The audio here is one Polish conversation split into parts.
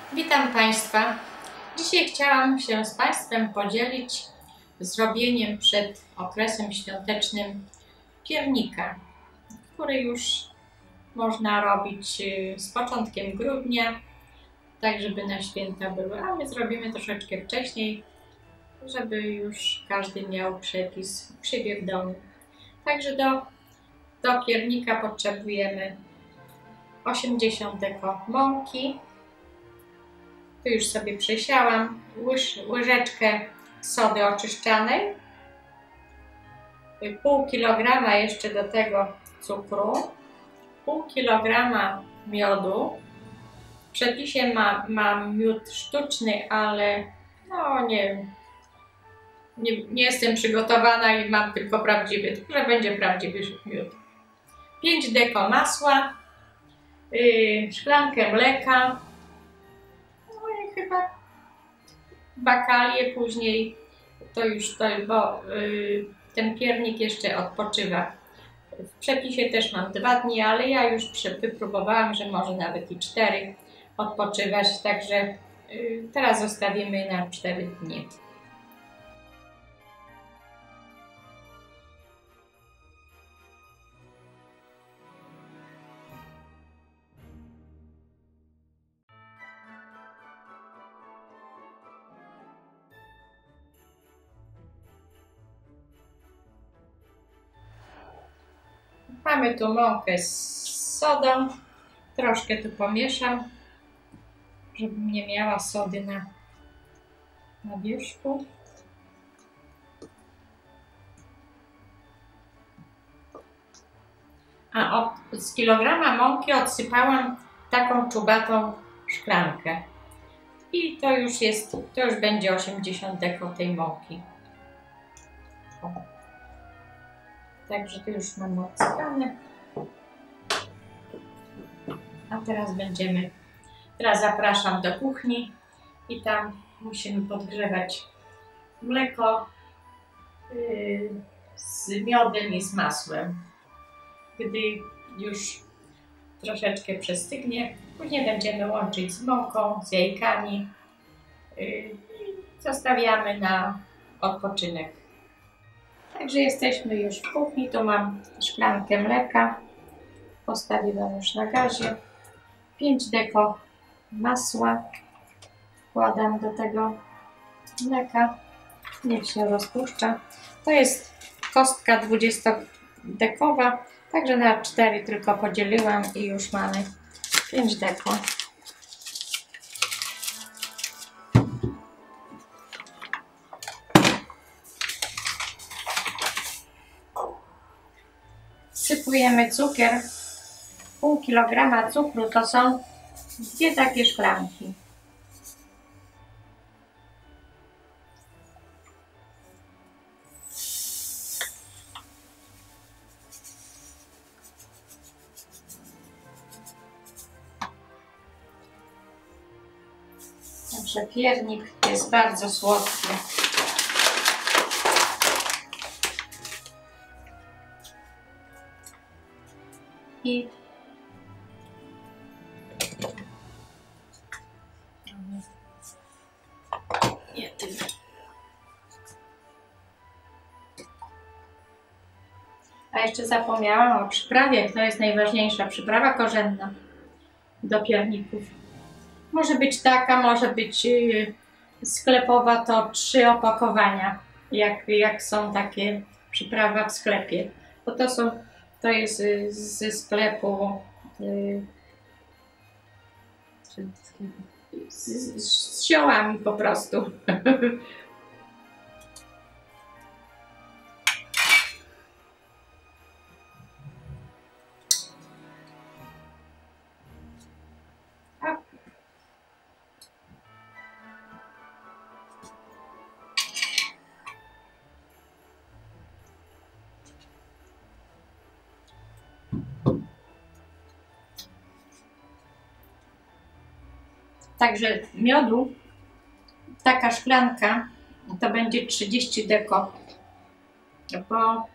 Witam Państwa. Dzisiaj chciałam się z Państwem podzielić zrobieniem przed okresem świątecznym piernika, który już można robić z początkiem grudnia, tak żeby na święta były, a my zrobimy troszeczkę wcześniej, żeby już każdy miał przepis u siebie w domu. Także do piernika potrzebujemy 80 deko mąki. Tu już sobie przesiałam, łyżeczkę sody oczyszczanej, pół kilograma jeszcze do tego cukru, pół kilograma miodu. W przepisie mam miód sztuczny, ale no nie jestem przygotowana i mam tylko prawdziwy, że będzie prawdziwy miód. 5 deko masła, szklankę mleka, chyba bakalie później, bo ten piernik jeszcze odpoczywa. W przepisie też mam 2 dni, ale ja już wypróbowałam, że może nawet i 4 odpoczywać, także teraz zostawimy na 4 dni. Mamy tu mąkę z sodą, troszkę tu pomieszam, żebym nie miała sody na wierzchu. A z kilograma mąki odsypałam taką czubatą szklankę. I to już będzie 80 deko tej mąki. Także to już mamy odsypane. A teraz zapraszam do kuchni i tam musimy podgrzewać mleko z miodem i z masłem. Gdy już troszeczkę przestygnie, później będziemy łączyć z mąką, z jajkami i zostawiamy na odpoczynek. Także jesteśmy już w kuchni, tu mam szklankę mleka, postawiłam już na gazie, 5 deko masła, wkładam do tego mleka, niech się rozpuszcza. To jest kostka 20-dekowa, także na 4 tylko podzieliłam i już mamy 5 deko. Wsypujemy cukier, pół kilograma cukru to są 2 takie szklanki. Także piernik jest bardzo słodki. I a jeszcze zapomniałam o przyprawie, to jest najważniejsza przyprawa korzenna do pierników. Może być taka, może być sklepowa, to 3 opakowania, jak są takie przyprawa w sklepie. Bo to jest ze sklepu z ziołami po prostu. Także miodu, taka szklanka, to będzie 30 deko, bo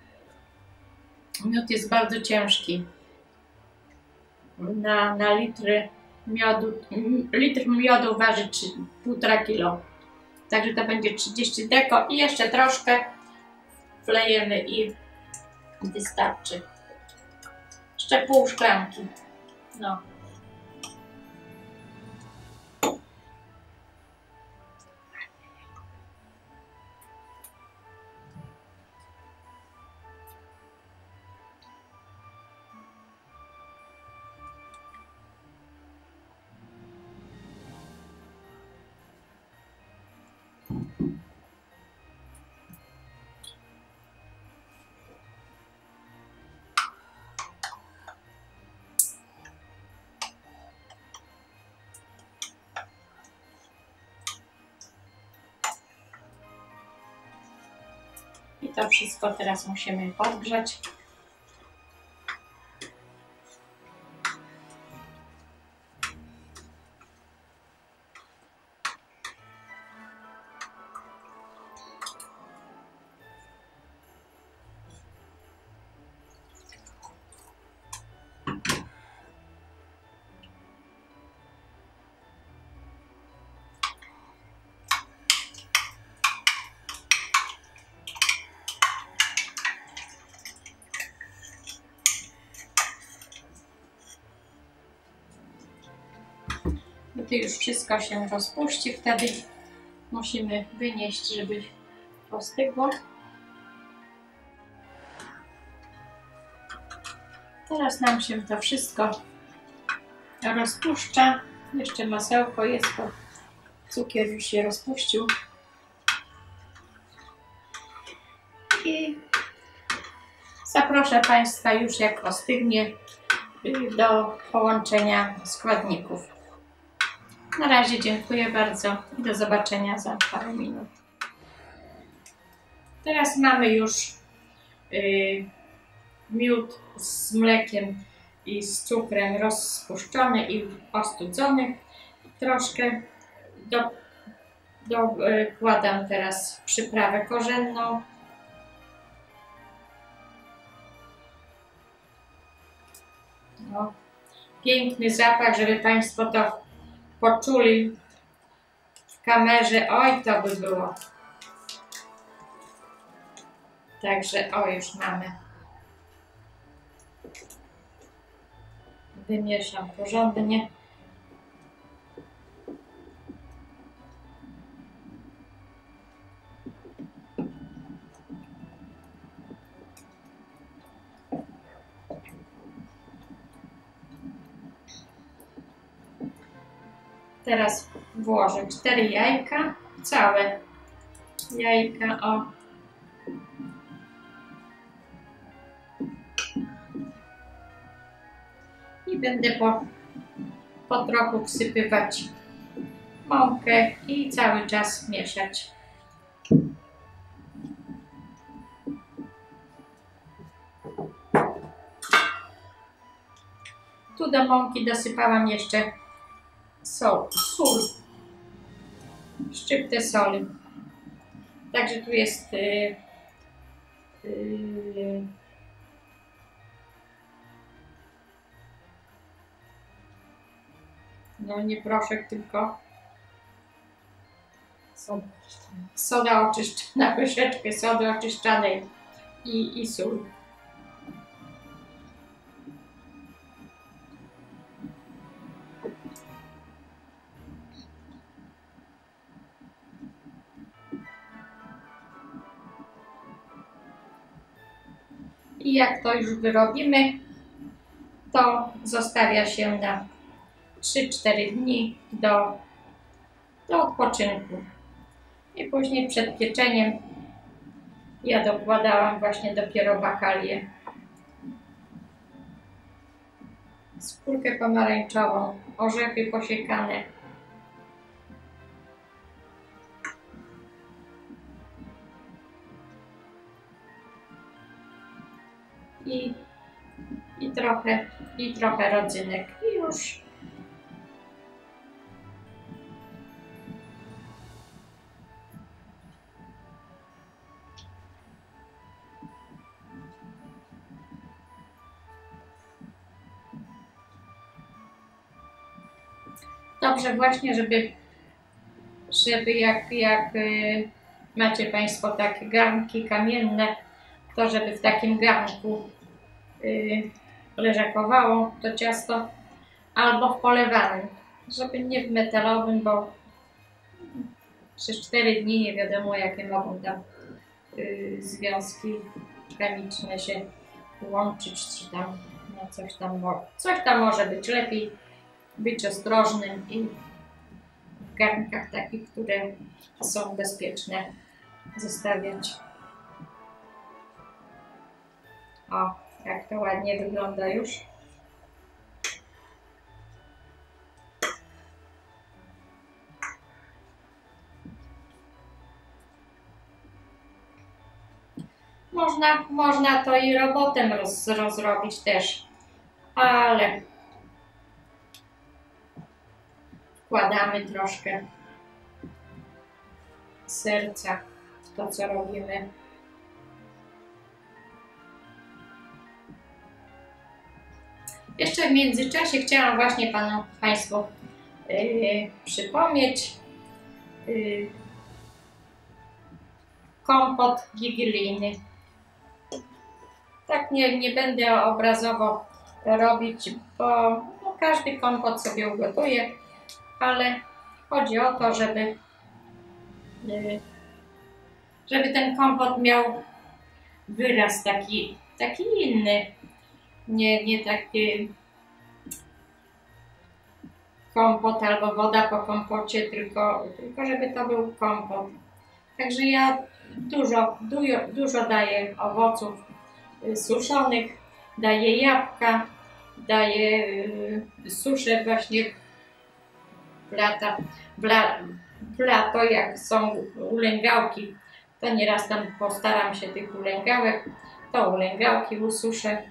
miód jest bardzo ciężki. Na litry miodu, litr miodu waży 1,5 kg. Także to będzie 30 deko i jeszcze troszkę wlejemy i wystarczy. Jeszcze pół szklanki. No. I to wszystko teraz musimy podgrzać. Gdy już wszystko się rozpuści, wtedy musimy wynieść, żeby ostygło. Teraz nam się to wszystko rozpuszcza. Jeszcze masełko jest, bo cukier już się rozpuścił. I zaproszę Państwa już jak ostygnie do połączenia składników. Na razie dziękuję bardzo i do zobaczenia za parę minut. Teraz mamy już miód z mlekiem i z cukrem rozpuszczony i ostudzony. Troszkę dokładam teraz przyprawę korzenną. No, piękny zapach, żeby Państwo to poczuli w kamerze. Oj, to by było. Także o, już mamy. Wymieszam porządnie. Teraz włożę 4 jajka, całe jajka, o. I będę po trochu wsypywać mąkę i cały czas mieszać. Tu do mąki dosypałam jeszcze sól, szczyptę soli. Także tu jest no nie proszek, tylko soda oczyszczona, łyżeczkę sody oczyszczanej i sól. I jak to już wyrobimy, to zostawia się na 3-4 dni do odpoczynku. I później przed pieczeniem ja dokładałam właśnie dopiero bakalię. Skórkę pomarańczową, orzechy posiekane. I trochę rodzynek. I już. dobrze właśnie, żeby jak macie Państwo takie garnki kamienne, to żeby w takim garnku leżakowało to ciasto, albo w polewanym, żeby nie w metalowym, bo przez 4 dni nie wiadomo, jakie mogą tam związki chemiczne się łączyć, czy tam no coś tam może być. Lepiej być ostrożnym i w garnkach takich, które są bezpieczne, zostawiać. O, jak to ładnie wygląda już. Można to i robotem rozrobić też, ale wkładamy troszkę serca w to, co robimy. Jeszcze w międzyczasie chciałam właśnie Państwu przypomnieć kompot wigilijny. Tak nie będę obrazowo robić, bo no, każdy kompot sobie ugotuje, ale chodzi o to, żeby ten kompot miał wyraz taki inny. Nie taki kompot albo woda po kompocie, tylko żeby to był kompot. Także ja dużo daję owoców suszonych, daję jabłka, daję suszę właśnie w lato, jak są ulęgałki, to nieraz tam postaram się tych ulęgałek, to ulęgałki ususzę,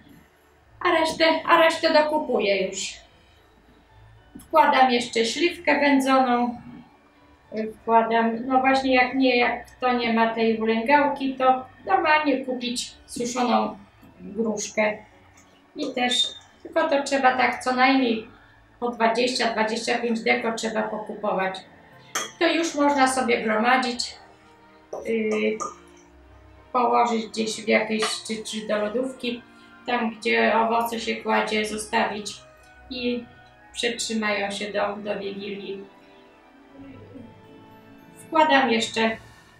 a resztę dokupuję już. Wkładam jeszcze śliwkę wędzoną, wkładam, no właśnie jak kto nie ma tej ulęgałki, to normalnie kupić suszoną gruszkę i też, tylko to trzeba tak co najmniej po 20-25 deko trzeba pokupować. To już można sobie gromadzić, położyć gdzieś w jakieś, czy do lodówki, tam gdzie owoce się kładzie, zostawić i przetrzymają się do Wigilii. Wkładam jeszcze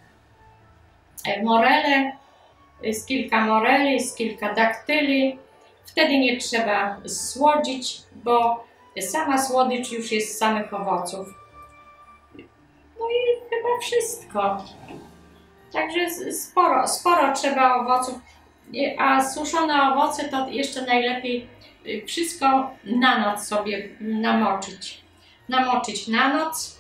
morele, z kilka moreli, z kilka daktyli. Wtedy nie trzeba słodzić, bo sama słodycz już jest z samych owoców. No i chyba wszystko. Także sporo trzeba owoców, a suszone owoce to jeszcze najlepiej wszystko na noc sobie namoczyć. Namoczyć na noc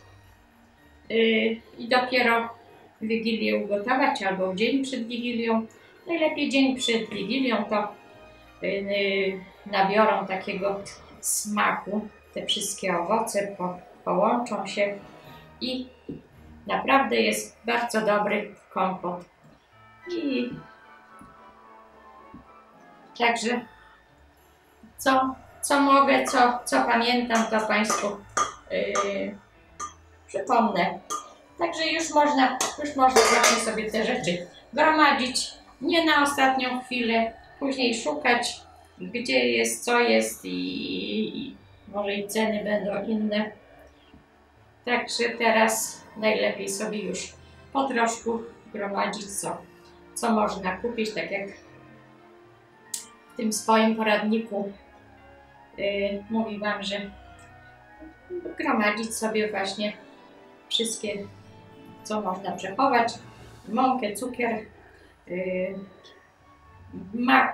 i dopiero Wigilię ugotować albo dzień przed Wigilią. Najlepiej dzień przed Wigilią, to nabiorą takiego smaku. Te wszystkie owoce połączą się i naprawdę jest bardzo dobry kompot. I także co mogę, co pamiętam, to Państwu przypomnę. Także już można właśnie sobie te rzeczy gromadzić, nie na ostatnią chwilę, później szukać, gdzie jest, co jest i może i ceny będą inne. Także teraz najlepiej sobie już po troszku gromadzić, co można kupić, tak jak w tym swoim poradniku mówi Wam, że gromadzić sobie właśnie wszystkie, co można przechować, mąkę, cukier, mak,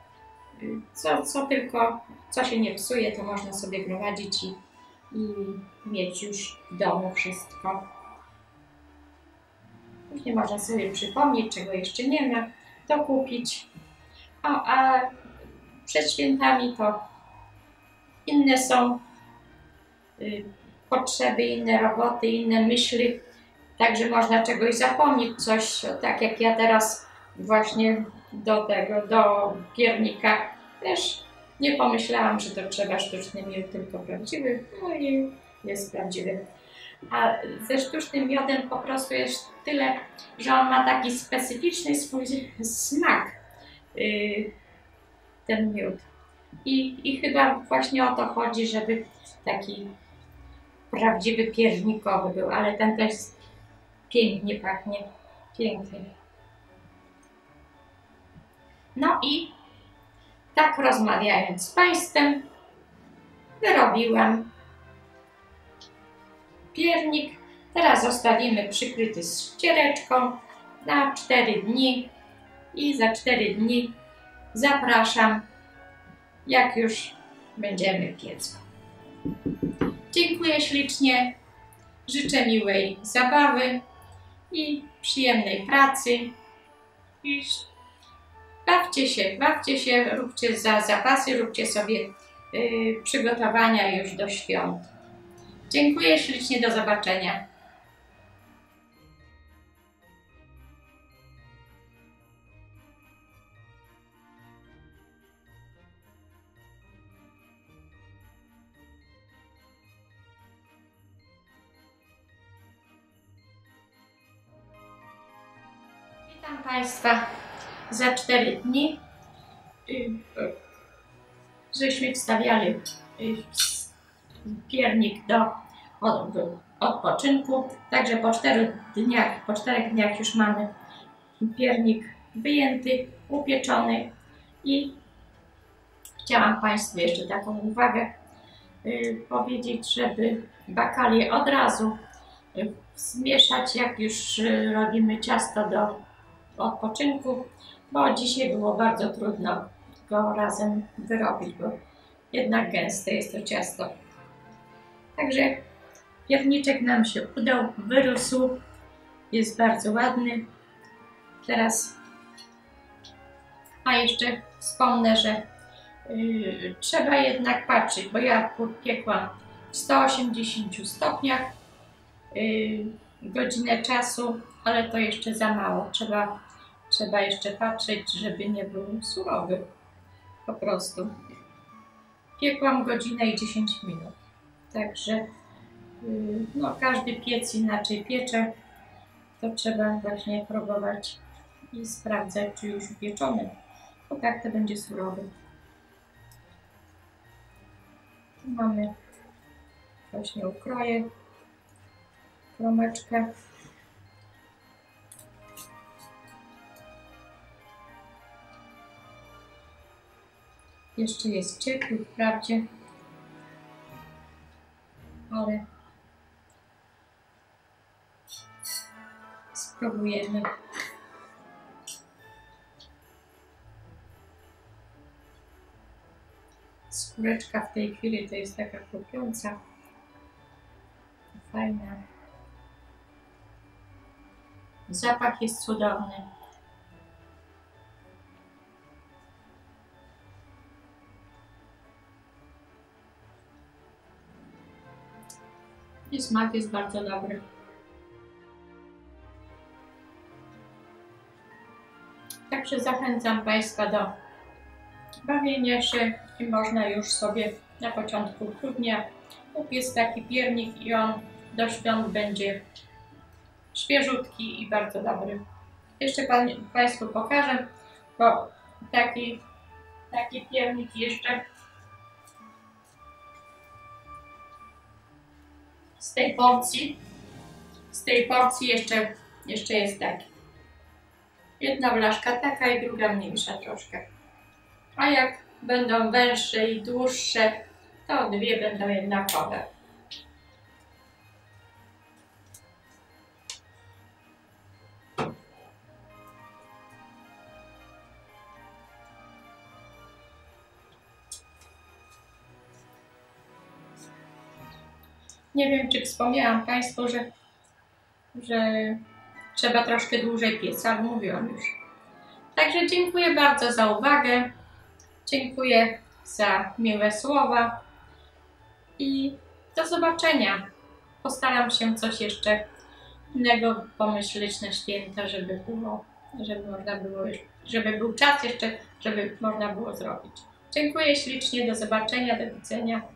co się nie psuje, to można sobie gromadzić i mieć już w domu wszystko. Później można sobie przypomnieć, czego jeszcze nie ma, to kupić. A przed świętami to inne są potrzeby, inne roboty, inne myśli. Także można czegoś zapomnieć, coś, tak jak ja teraz właśnie do piernika też nie pomyślałam, że to trzeba sztuczny miód, tylko prawdziwy. No i jest prawdziwy. A ze sztucznym miodem po prostu jest tyle, że on ma taki specyficzny swój smak, ten miód. I chyba właśnie o to chodzi, żeby taki prawdziwy piernikowy był, ale ten też pięknie pachnie, pięknie. No i tak rozmawiając z Państwem, wyrobiłam piernik. Teraz zostawimy przykryty ściereczką na 4 dni i za 4 dni zapraszam, jak już będziemy piec. Dziękuję ślicznie, życzę miłej zabawy i przyjemnej pracy. I bawcie się, róbcie zapasy, róbcie sobie przygotowania już do świąt. Dziękuję ślicznie, do zobaczenia. Witam Państwa za 4 dni. Żeśmy wstawiali piernik do odpoczynku, także po 4 dniach już mamy piernik wyjęty, upieczony. I chciałam Państwu jeszcze taką uwagę powiedzieć, żeby bakalię od razu zmieszać, jak już robimy ciasto do odpoczynku, bo dzisiaj było bardzo trudno go razem wyrobić, bo jednak gęste jest to ciasto. Także pierniczek nam się udał, wyrósł, jest bardzo ładny. Teraz, a jeszcze wspomnę, że trzeba jednak patrzeć, bo ja piekłam w 180 stopniach godzinę czasu, ale to jeszcze za mało. Trzeba jeszcze patrzeć, żeby nie był surowy. Po prostu. Piekłam godzinę i 10 minut. Także no, każdy piec inaczej piecze. To trzeba właśnie próbować i sprawdzać, czy już upieczony. Bo tak to będzie surowy. Tu mamy właśnie ukroję, kromeczkę. Jeszcze jest ciepły wprawdzie, ale spróbujemy. Skóreczka w tej chwili to jest taka chrupiąca, fajna. Zapach jest cudowny. I smak jest bardzo dobry. Także zachęcam Państwa do bawienia się i można już sobie na początku grudnia upiec taki piernik i on do świąt będzie świeżutki i bardzo dobry. Jeszcze Państwu pokażę, bo taki piernik jeszcze z tej porcji jeszcze jest taki. Jedna blaszka taka i druga mniejsza troszkę. A jak będą węższe i dłuższe, to dwie będą jednakowe. Nie wiem, czy wspomniałam Państwu, że trzeba troszkę dłużej piec, ale mówiłam już. Także dziękuję bardzo za uwagę. Dziękuję za miłe słowa i do zobaczenia. Postaram się coś jeszcze innego pomyśleć na święta, żeby można było, żeby był czas jeszcze, żeby można było zrobić. Dziękuję ślicznie, do zobaczenia, do widzenia.